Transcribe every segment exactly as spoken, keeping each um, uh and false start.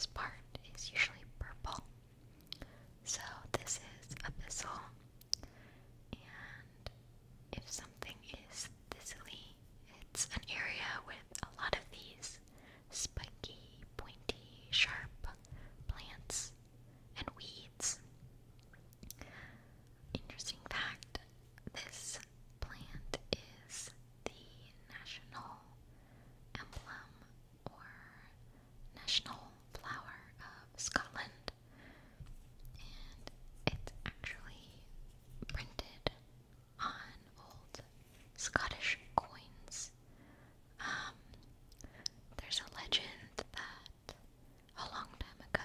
this part is usually purple. So this is a thistle, and if something is thistly, it's an area with a lot of these spiky, pointy, sharp plants and weeds. Interesting fact, this plant is the national emblem or national flower of Scotland, and it's actually printed on old Scottish coins. Um, there's a legend that a long time ago,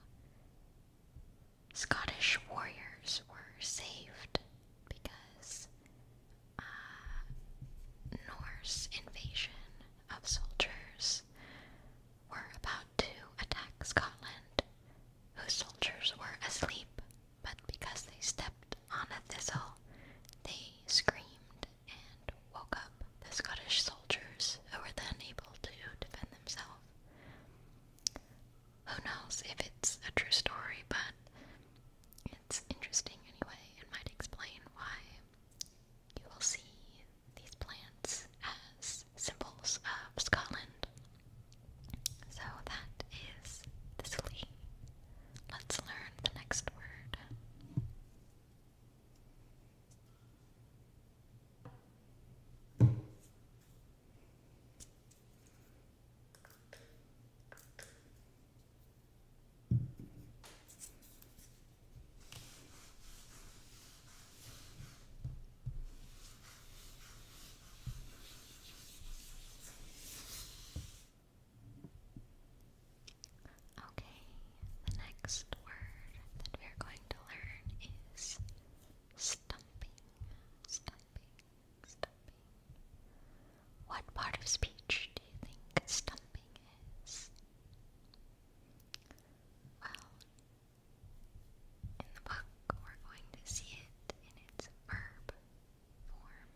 Scottish warriors were saved because uh, Norse invasion of soldiers were about to attack Scotland, whose soldiers were asleep, but because they stepped on a thistle, they screamed and woke up the Scottish soldiers, who were then able to defend themselves. Who knows if it's a true story, but it's interesting anyway, and might explain why you will see these plants as symbols of Scotland. So that is thistly. Let's learn the next word. Okay, the next word that we're going to learn is stumping. Stumping. Stumping. What part of speech do you think stumping is? Well, in the book we're going to see it in its verb form.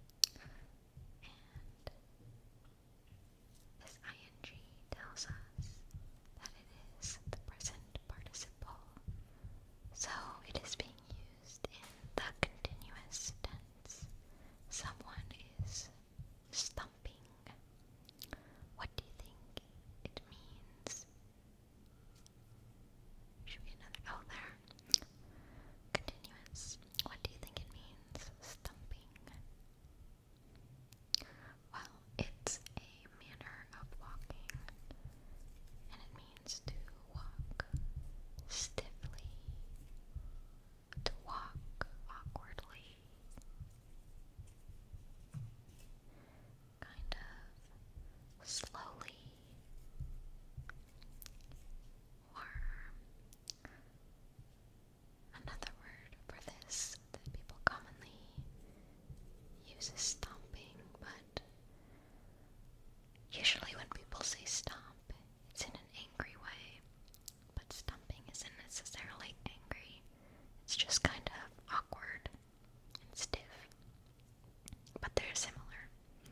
And this ing tells us that it is the present participle, so it is being used in the continuous tense. Someone is stumping. What do you think it means? Should be another, oh there. Continuous. What do you think it means, stumping? Well, it's a manner of walking, and it means to walk stiffly, to walk awkwardly, kind of slowly, or another word for this that people commonly use is stomping, but usually when people say stomp, it's in an angry way, but stumping isn't necessarily angry. It's just kind of awkward and stiff, but they're similar.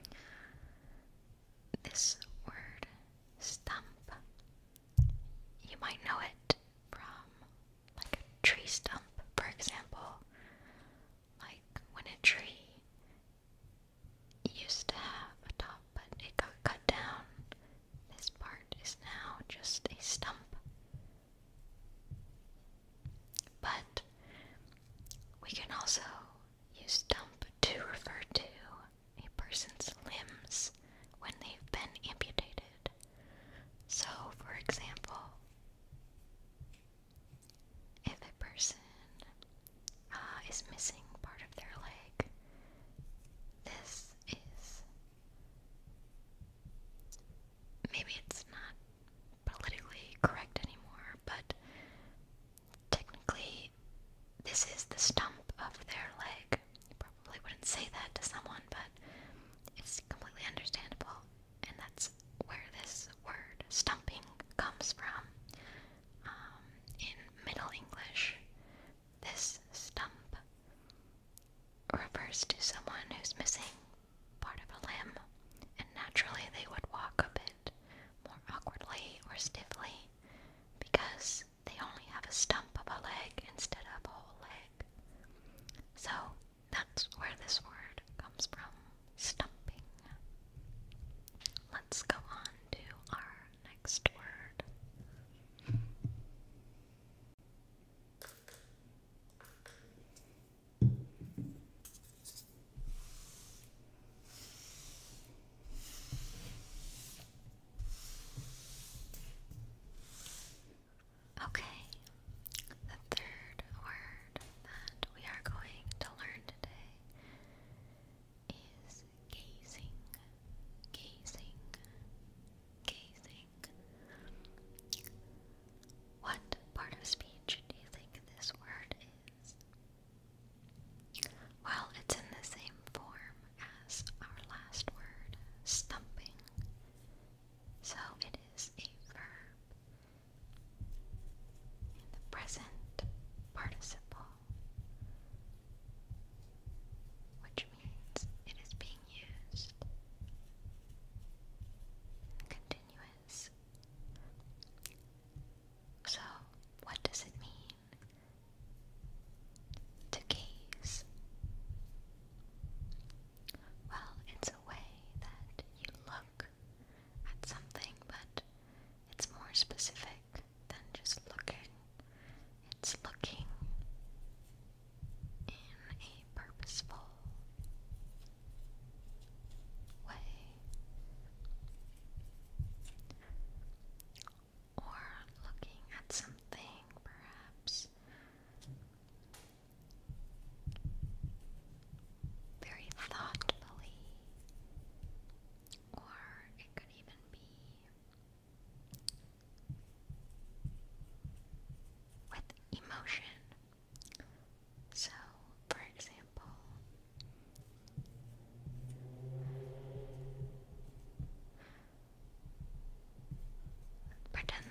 This word, stump, you might know it from like a tree stump, for example. Like when a tree used to have a top, but it got cut down. This part is now just a stump. But we can also use stump to refer to a person's limbs when they've been amputated. So, for example,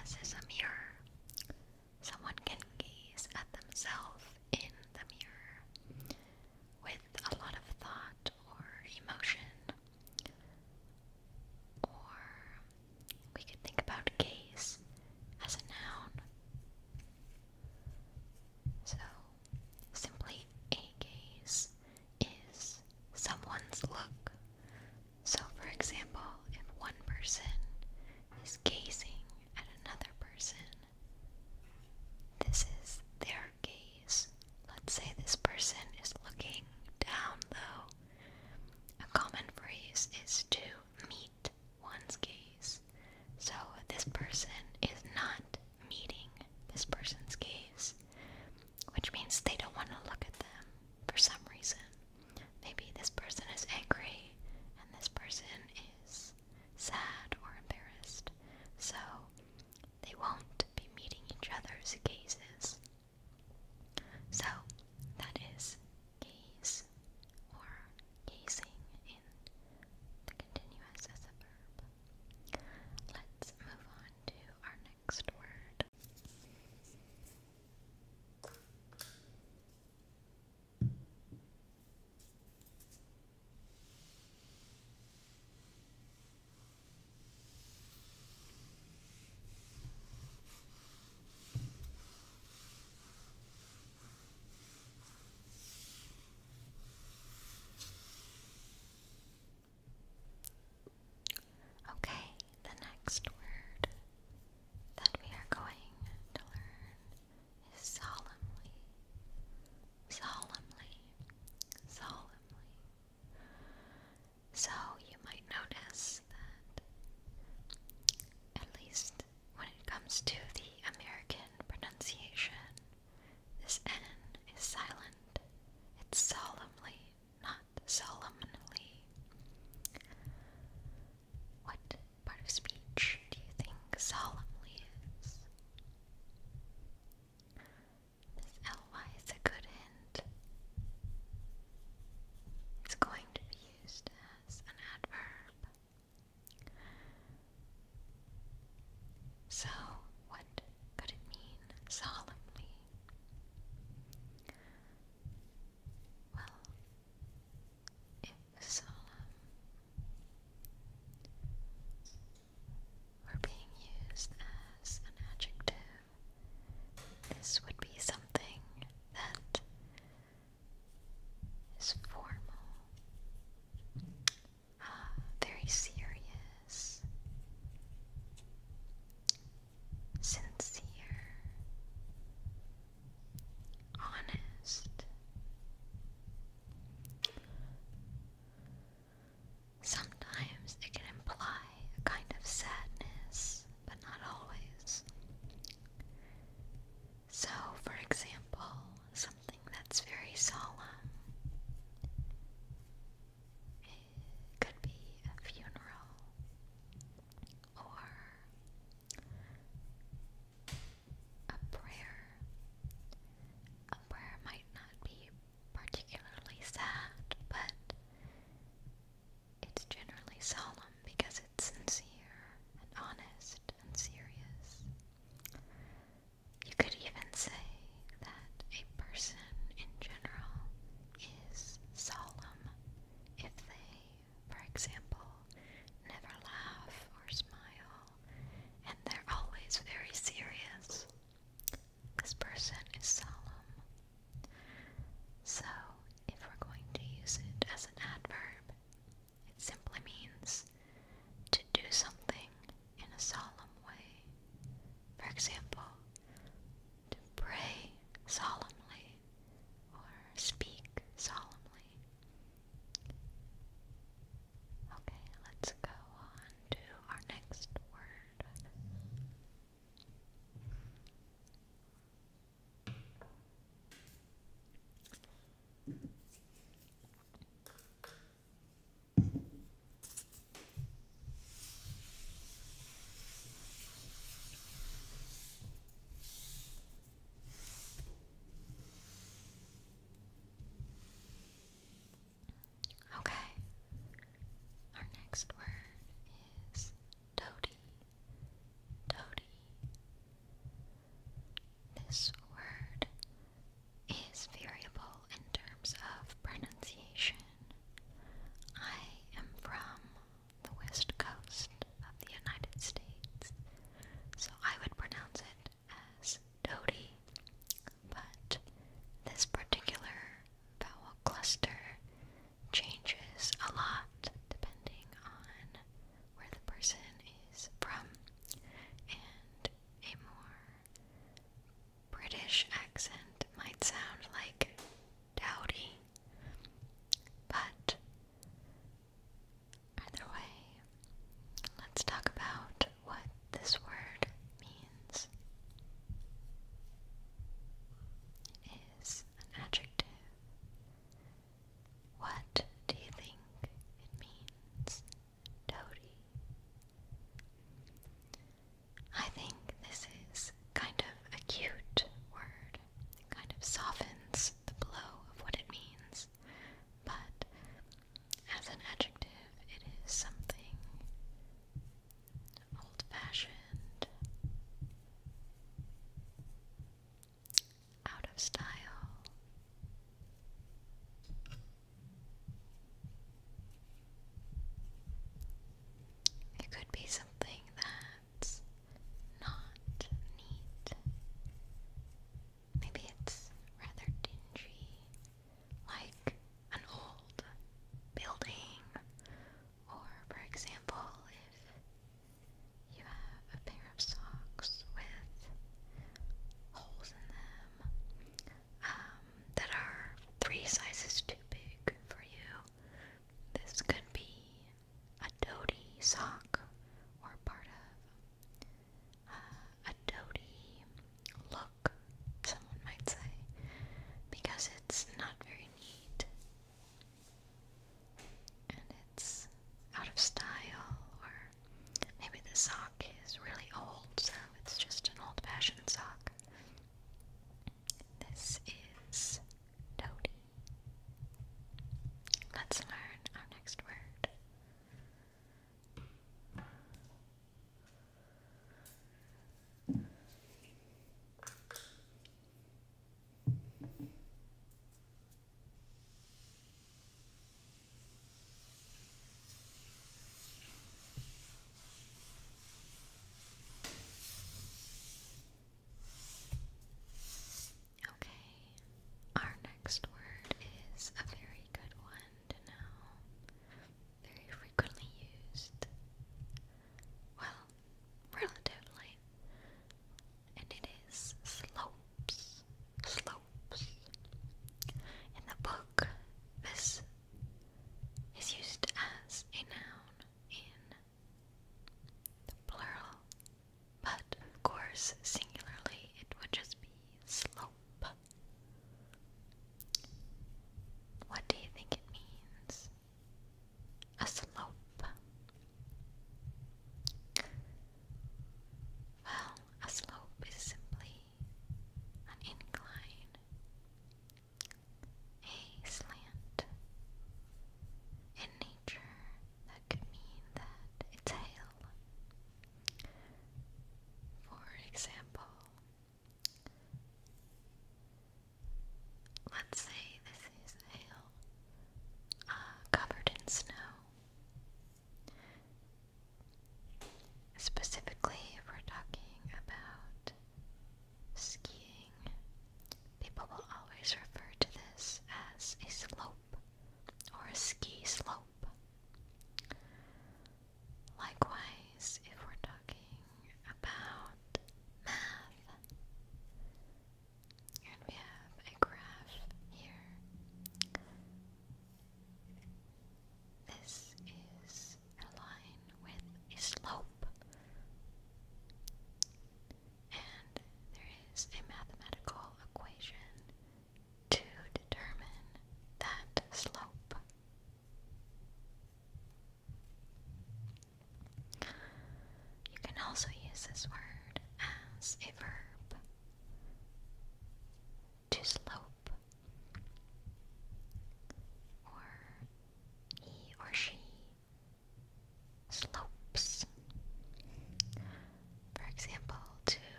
as is a mirror. Someone can gaze at themselves in the mirror with a lot of thought or emotion. Or we could think about gaze as a noun. So, simply a gaze is someone's look. So, for example, if one person is gazing at another person, this is their gaze. Let's say this person is looking down, though. A common phrase is to meet one's gaze. So this person is not meeting this person's gaze, which means they don't want to look at them for some reason. Maybe this person is angry and this person is sad or embarrassed, so they won't be meeting each other's gazes. So that is gaze or gazing in the continuous as a verb. Let's move on to our next word. Okay, the next word that we are going to learn is solemnly. Solemnly. Solemnly. So you might notice that, at least when it comes to the American pronunciation, this N is silent. It's solemnly, not solemnly. What part of speech do you think solemnly is? This ly is a good hint. It's going to be used as an adverb. So, what could it mean solemnly? Well, if solemn were being used as an adjective, this would be something that is formal, uh, very serious, sincere, honest. Sometimes it can imply a kind of sadness, but not always. So, for example, something that's very solemn, it could be a funeral, or a prayer. A prayer might not be particularly sad, but it's generally solemn because it's sincere and honest and serious. You could even say that a person in general is solemn if they, for example, never laugh or smile, and they're always very serious. This person is solemn. So, if we're going to use it as an adverb, it simply means to do something in a solemn way. For example, to pray solemnly or speak solemnly. Okay, let's go on to our next word. this word is variable in terms of pronunciation. I am from the west coast of the United States, so I would pronounce it as Dodie, but this particular vowel cluster changes a lot depending on where the person is from, and a more British accent might sound like dowdy, but either way, let's talk about what this word means. It is an adjective. What do you think it means, Dodie? I think this is kind of a cute word.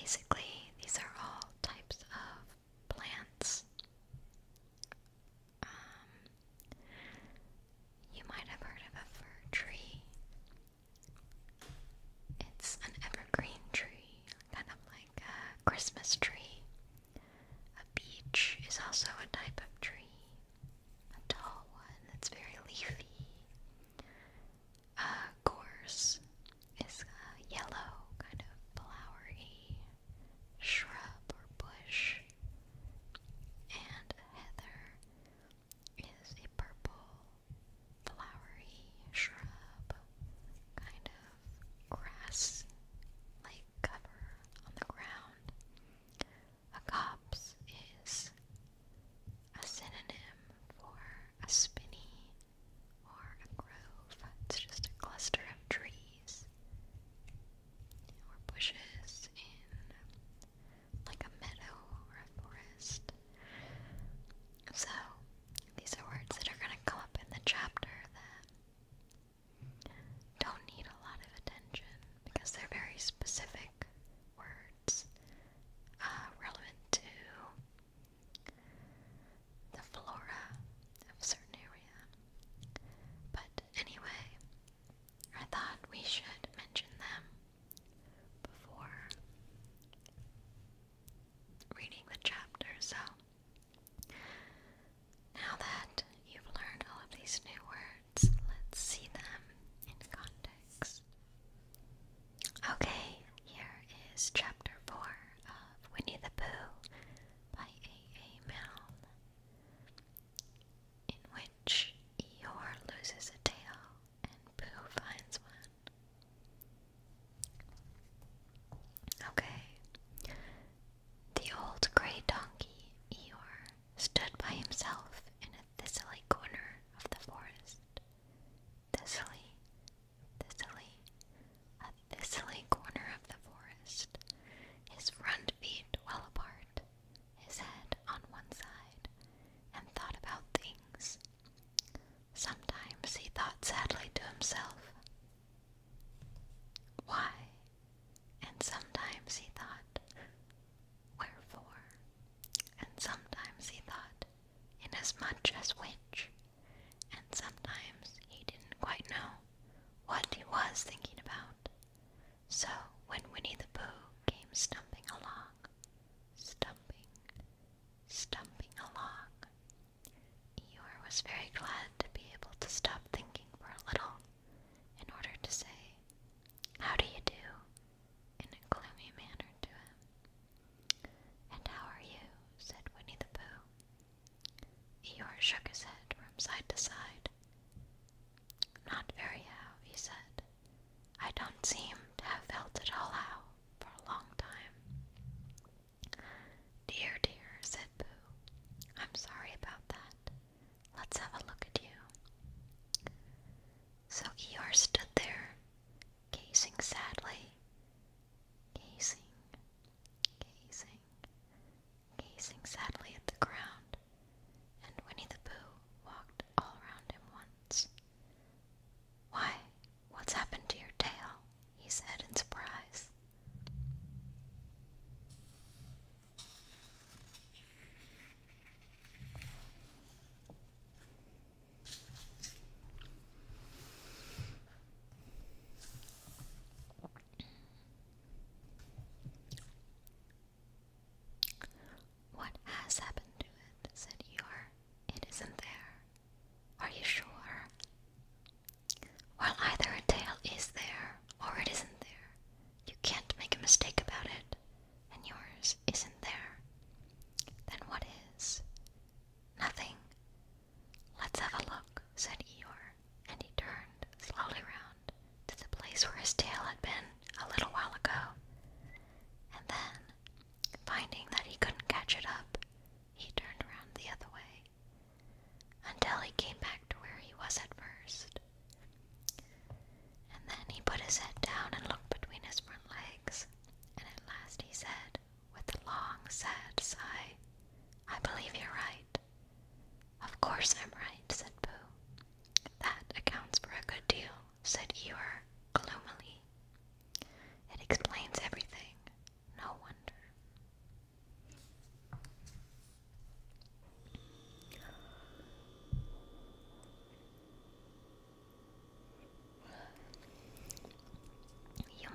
basically, these are all types of plants. Um, you might have heard of a fir tree. It's an evergreen tree, kind of like a Christmas tree. A beech is also a type of tree, a tall one that's very leafy. A gorse is a yellow, kind of flowery shrub or bush, and a heather is a purple, flowery shrub, kind of grass-like cover on the ground. A copse is a synonym for a spinney or a grove. It's just a cluster of trees or bushes in like a meadow or a forest. So, these are words that are going to come up in the chapter that don't need a lot of attention because they're very specific words uh, relevant to the flora of a certain area. But anyway, I thought we should mention them before reading the chapter. So now that you've learned all of these new words, let's see them in context. Okay, here is chapter four of Winnie the Pooh by A A Milne, in which Eeyore loses a tail and Pooh finds one. Okay. The old gray donkey, Eeyore, stood by himself in a thistly corner of the forest. Thistly, thistly, a thistly corner of the forest, his front feet well apart, his head on one side, and thought about things. Sometimes he thought sadly to himself, why? And sometimes he thought, wherefore? And sometimes he thought, inasmuch as which? And sometimes he didn't quite know what he was thinking about. So when Winnie the Pooh came stumping along, stumping, stumping along, Eeyore was very glad to be able to stop thinking for a little in order to say, how do you do, in a gloomy manner to him. And how are you? Said Winnie the Pooh. Eeyore shook his head from side to side. Not very how, he said. I don't seem to have felt at all how for a long time. Dear, dear, said Pooh. I'm sorry about that. Let's have a look at you. So Eeyore stood there, gazing sadly, gazing, gazing, gazing sadly at the ground, and Winnie the Pooh walked all around him once. Why, what's happened to your tail? He said.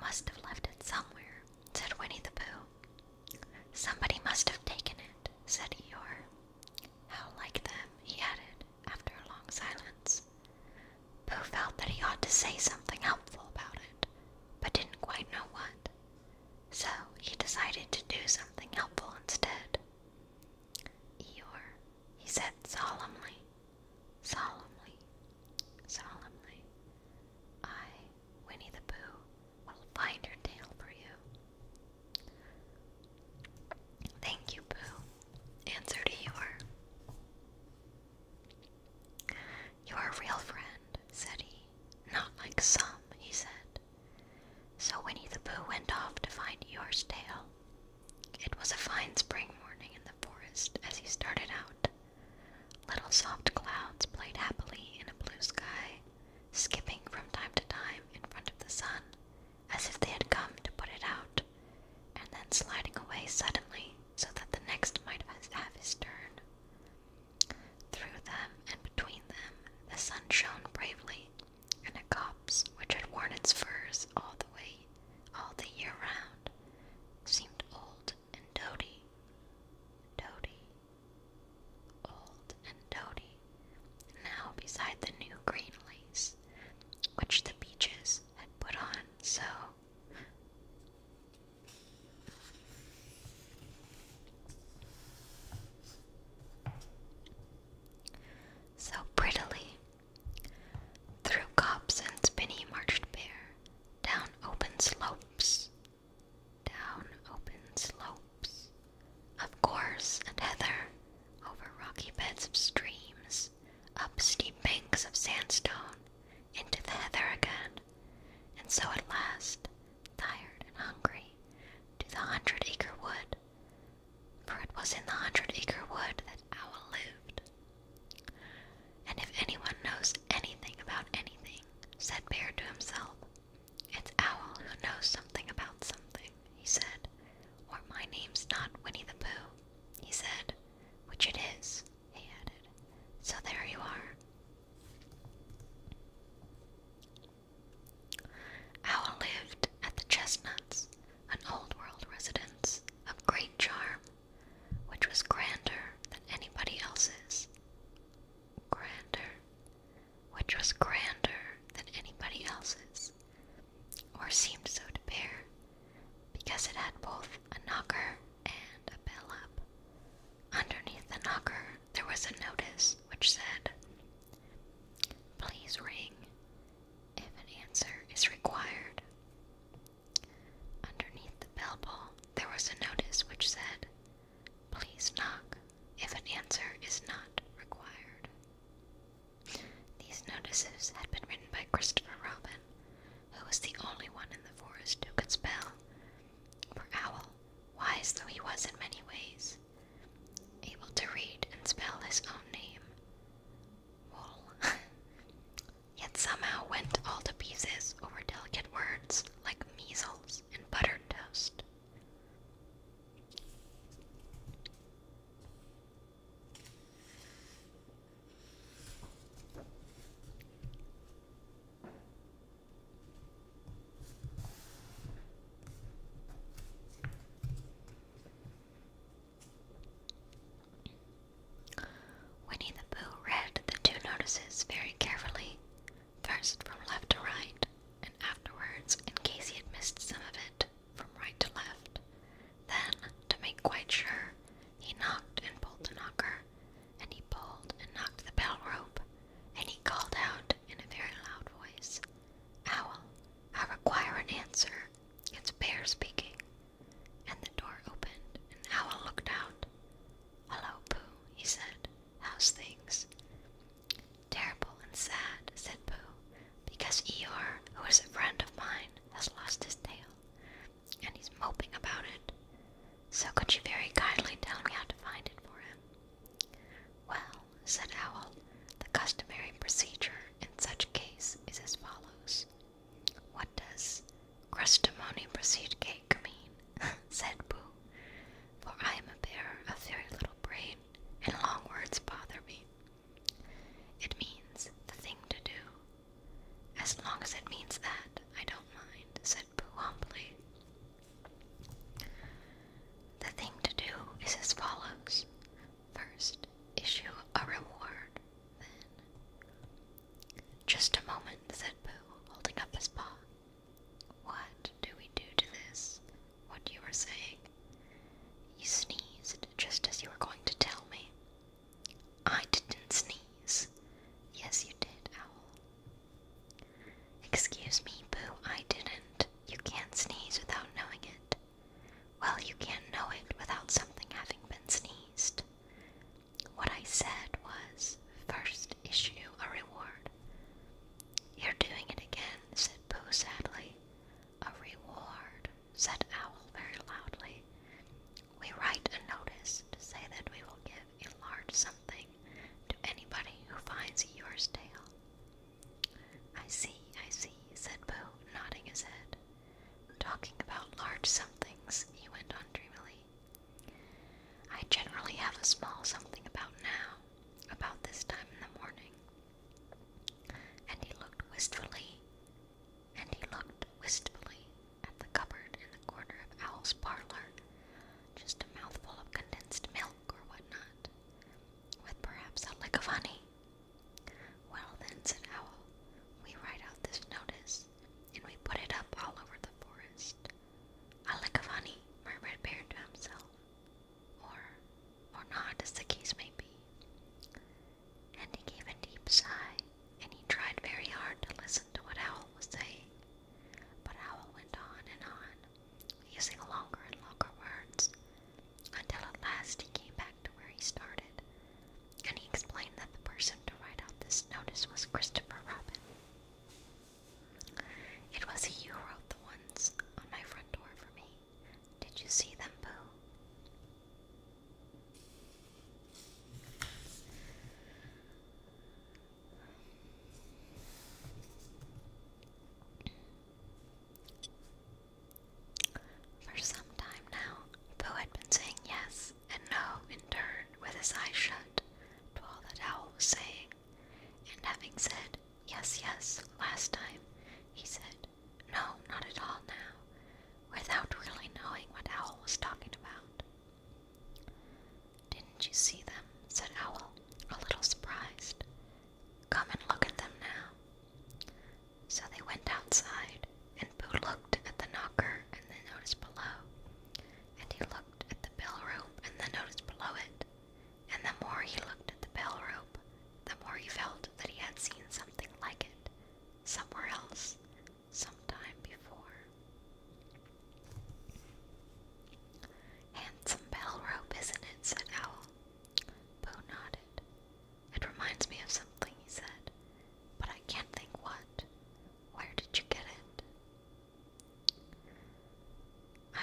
must have left it somewhere, said Winnie the Pooh. Somebody must have taken it, said Eeyore. How like them, he added, after a long silence. Pooh felt that he ought to say something helpful about it, but didn't quite know what. So he decided to do something helpful instead. Eeyore, he said solemnly, solemnly, solemnly, I, Winnie the Pooh, will find your tail for you. Thank you, Pooh, answered Eeyore. You're a real friend, said he. Not like some, he said. So Winnie the Pooh went off to find Eeyore's tail. It was a fine spring morning in the forest as he started out. Little soft clouds played happily in a blue sky, skipping from time to time in front of the sun, as if they had come to put it out, and then sliding away suddenly so that the next might have his turn. Through them and between them the sun shone bravely, and a copse which had worn its furs all the way, all the year round, seemed old and doty, doty, old and doty, now beside the new green lace, which the beeches had put on so so prettily. Through copse and spinney marched Bear, down open slopes, down open slopes, of gorse and heather, over rocky beds of streams, up steep banks of sandstone, into the heather again, and so at last, tired and hungry, to the hundred-acre wood, for it was in the hundred-acre wood that Owl lived. And if anyone knows anything about anything, said Bear to himself, it's Owl who knows something about something, he said, or my name's not Winnie the Pooh, he said, which it is, he added, so there you are. Owl lived at the Chestnuts, an old-world residence of great charm, which was grander than anybody else's. Grander, which was grander than anybody else's, or seemed so to Bear, because it had both a knocker and a bell up. Underneath the knocker there was a notice which said, Please ring if an answer is required. Underneath the bell pull there was a notice which said, Please knock if an answer is not required. These notices had been written by Christopher Robin, who was the only one in the forest who could spell, for Owl, wise though he was in many ways, able to read and spell his own name, wool, yet somehow went all to pieces over delicate words like measles and buttered toast. Winnie the Pooh read the two notices very carefully, first from left to right, and afterwards, in case he had missed some of it, from right to left. Then, to make quite sure, he knocked and pulled the knocker, and he pulled and knocked the bell rope, and he called out in a very loud voice, Owl, I require an answer. It's Bear speaking. And the door opened, and Owl looked out. Hello, Pooh, he said. How's things? Terrible and sad, said Pooh, because Eeyore, who is a friend of mine, has lost his tail, and he's moping about it. So could you very kindly tell me how to find it for him? Well, said Owl, the customary procedure in such case is as follows. What does crustimony proceed cake mean? said Pooh, for I am a bear of very little brain, and long words bother me. It means the thing to do. As long as it means that, I don't mind, said Pooh humbly.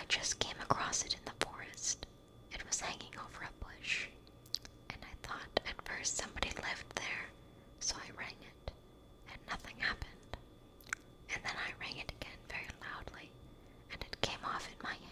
just came across it in the forest. It was hanging over a bush, and I thought at first somebody lived there, so I rang it, and nothing happened. And then I rang it again very loudly, and it came off in my hand.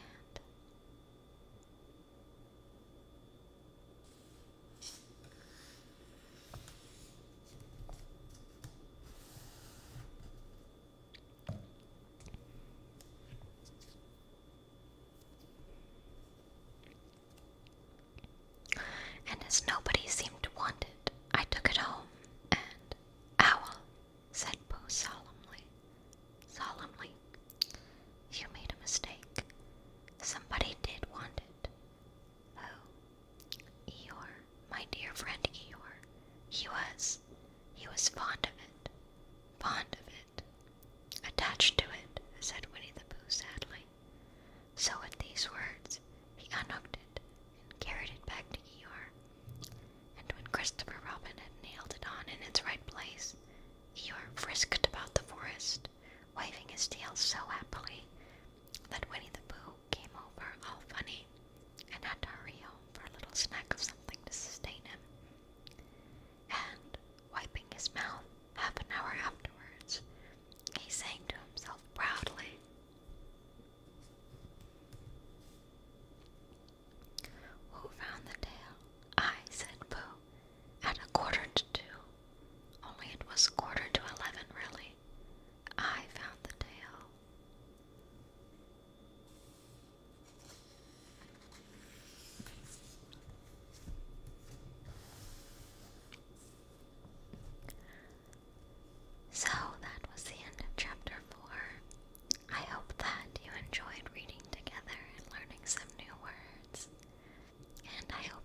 And as nobody seemed to want it, I took it home, and Owl, said Pooh solemnly, solemnly, you made a mistake. Somebody did want it. Pooh, Eeyore, my dear friend Eeyore, he was, he was fond of it, fond of it, attached to it, said Winnie the Pooh sadly. So at these words, he unhooked it and carried it back to Eeyore. And when Christopher Robin had nailed it on in its right place, Eeyore frisked about the forest, waving his tail so happily that Winnie the Pooh came over all funny and had to hurry home for a little snack of something to sustain him. And, wiping his mouth half an hour afterwards, he sang to himself proudly, "Who found the tail?" "I," said Pooh, "at a quarter to two. Only it was quarter to eleven, really. I found the tail." So that was the end of chapter four. I hope that you enjoyed reading together and learning some new words. And I hope